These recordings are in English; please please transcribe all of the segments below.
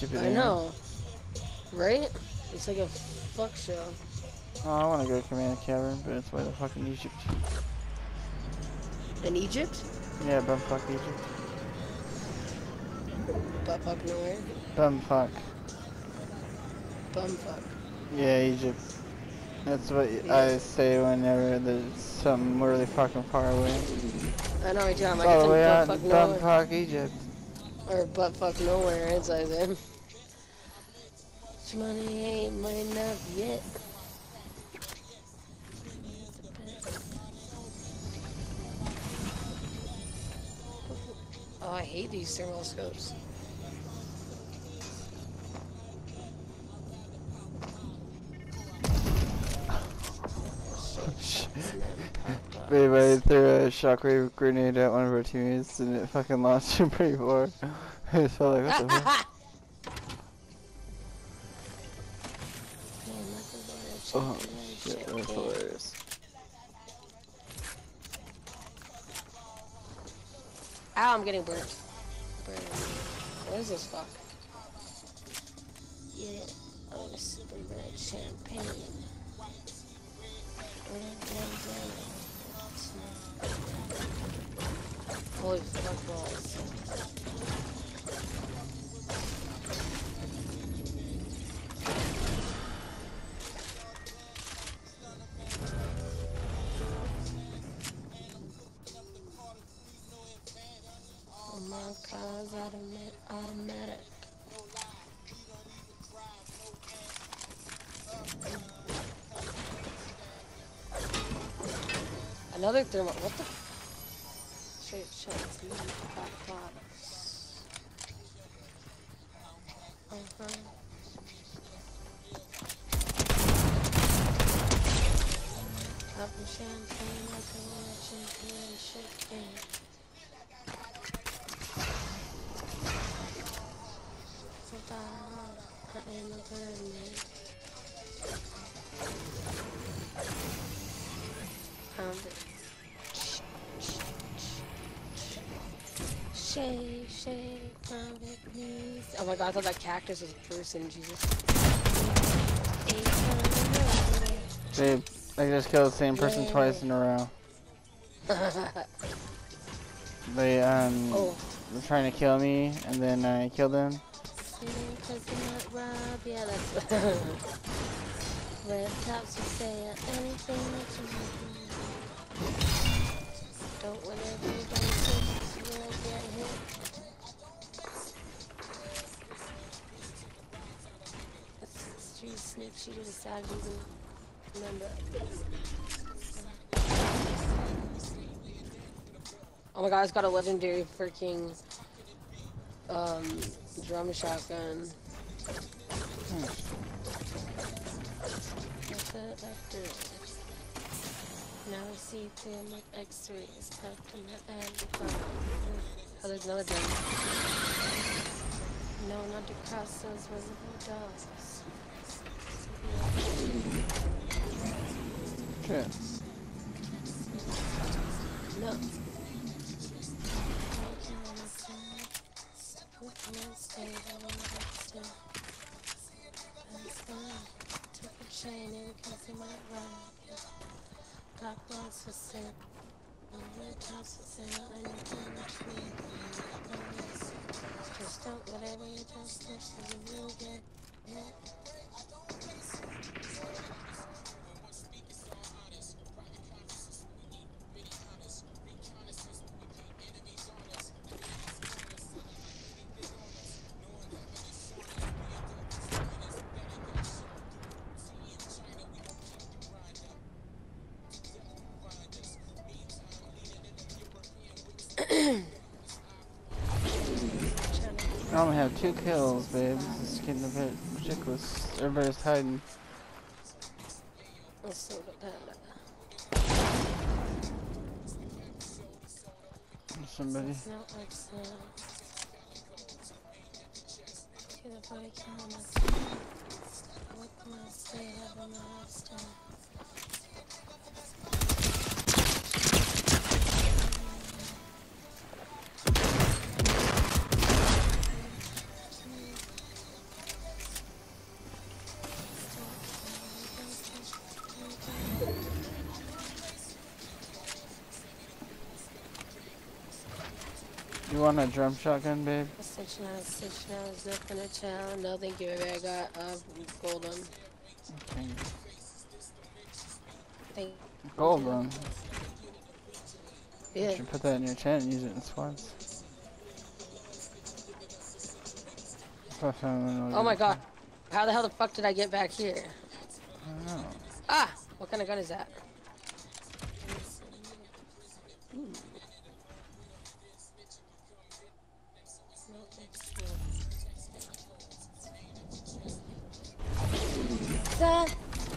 stupid I know. Right? It's like a fuck show. Oh, I want to go to Command Cavern, but it's way the fucking Egypt. In Egypt? Yeah, bumfuck Egypt. Butt fuck nowhere. Bumfuck. Bumfuck. Yeah, Egypt. That's what Yeah. I say whenever there's something really fucking far away. I know, John. It's Like all it's the in way butt out fuck in nowhere. bumfuck Egypt. Or butt fuck nowhere, as I said. Money ain't money enough yet. Oh, I hate these thermal scopes. Babe, I threw a shockwave grenade at one of our teammates and it fucking launched him pretty far. I just felt like, what the fuck? Oh shit, that's hilarious. Ow, I'm getting burnt. What is this fuck? Yeah, oh, the super red champagne. Holy fuck balls. Oh my car's automatic. Another thermal. What the? Straight shots. Popping champagne like a champagne shaking. In the pyramid. Shake, pound it, please. Oh my god, I thought that cactus was a person, Jesus. Babe, I just killed the same person twice in a row. They, were trying to kill me, and then I killed them. Yeah, that's red tops will say anything that you want. Don't let everybody say you will get hit. Street sneak, she decided to remember. Oh my god, I just got a legendary freaking drum shotgun. Now I see through my X3s, tucked in my head. Oh, there's another gun. No, not to cross those visible dogs. Shit. No. Wants to say, just don't whatever you just listen, you will get it. I only have 2 kills, babe. This is getting a bit ridiculous. Everybody's hiding. Somebody. You want a drum shotgun, babe? 6 9 is not gonna tell. No, thank you, baby. I got gold one. Okay. Thank Gold you. one. Yeah. You should put that in your tent and use it in squads. Oh my god. How the hell the fuck did I get back here? I don't know. Ah! What kind of gun is that? Ooh. That.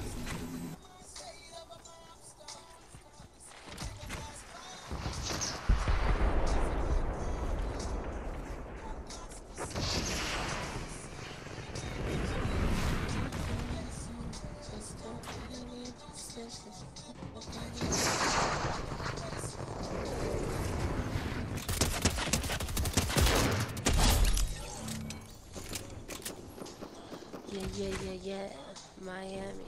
Yeah, Miami.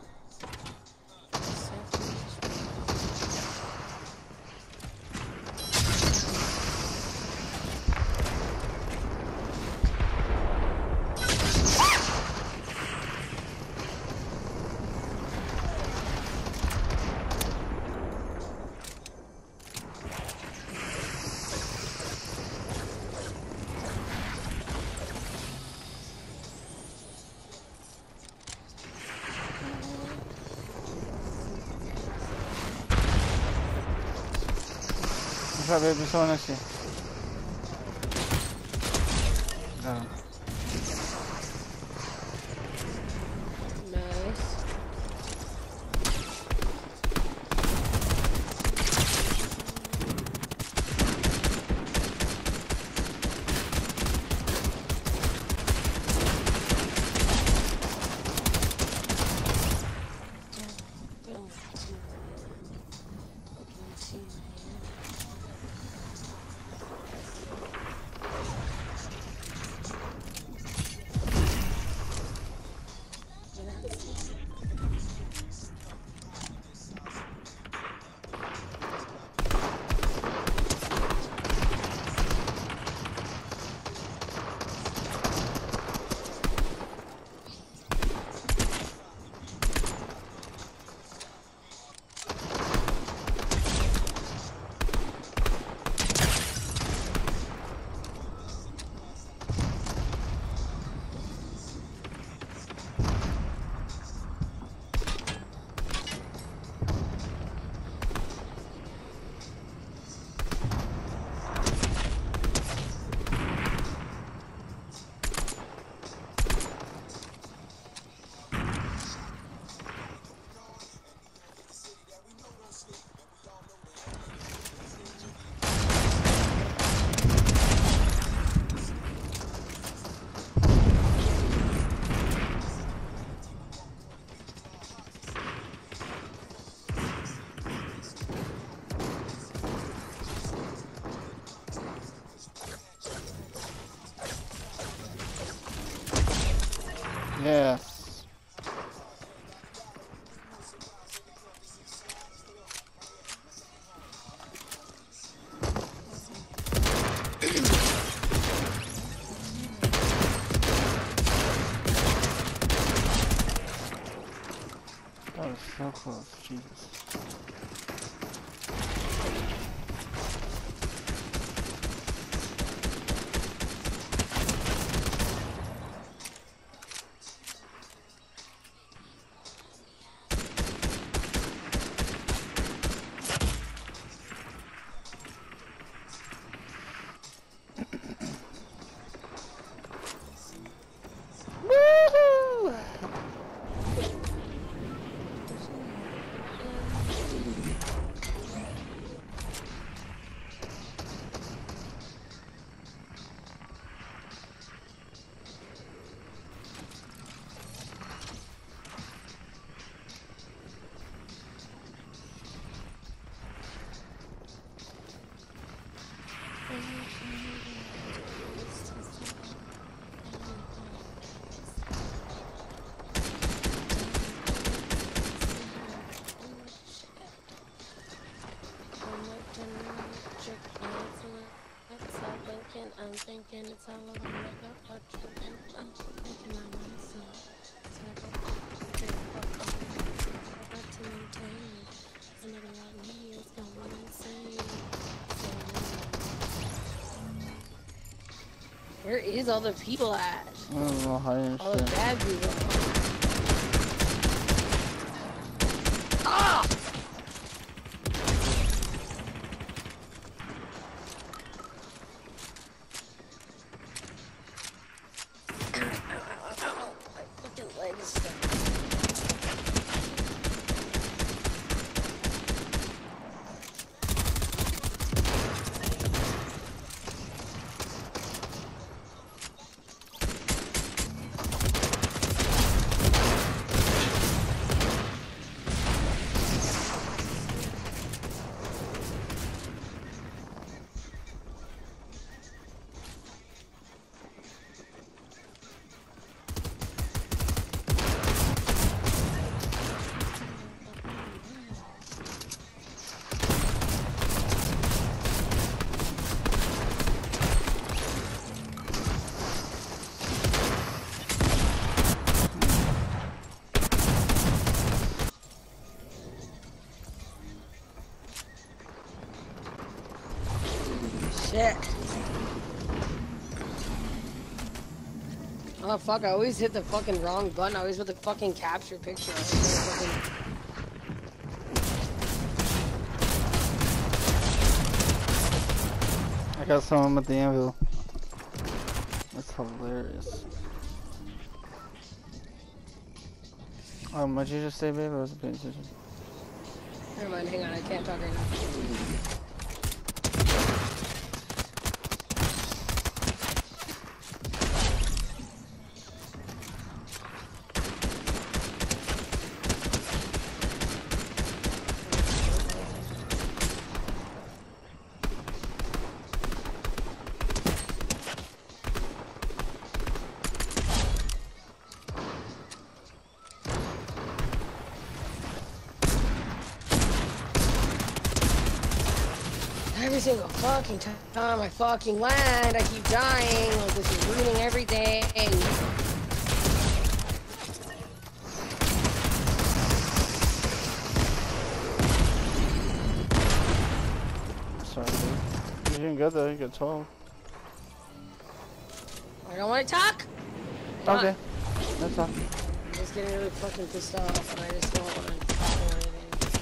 What's up, babe? There's someone next to you. No. Nice. Yes. That was so close, Jesus. Woohoo! Where is all the people at? I don't know how you All the shit. bad people. Ah! My fucking legs. Shit. Oh fuck, I always hit the fucking wrong button. I always hit the fucking capture picture. I got someone with the anvil. That's hilarious. What'd you just say, babe? I wasn't paying attention. Never mind, hang on, I can't talk right now. Every single fucking time I fucking land, I keep dying. Like, this is ruining everything. Sorry, dude. You're doing good though, you got 12. I don't want to talk. Okay, that's all. I'm just getting really fucking pissed off, and I just don't want to talk or anything.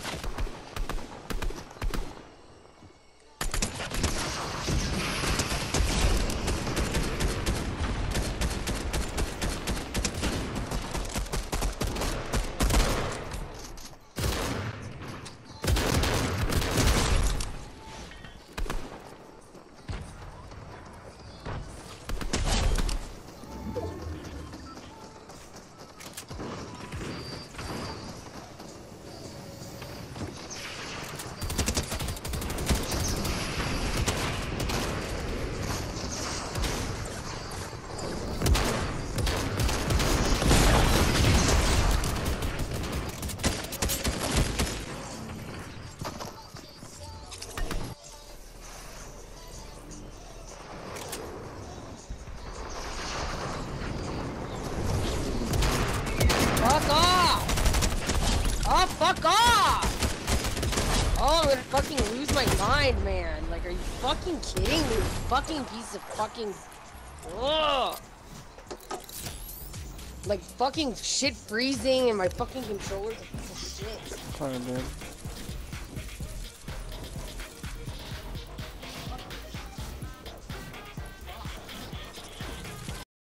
Fuck off! Oh, fuck off! Oh, I'm gonna fucking lose my mind, man. Like, are you fucking kidding me? Fucking piece of fucking... Ugh! Like, fucking shit freezing and my fucking controller's a piece of shit. Sorry, dude.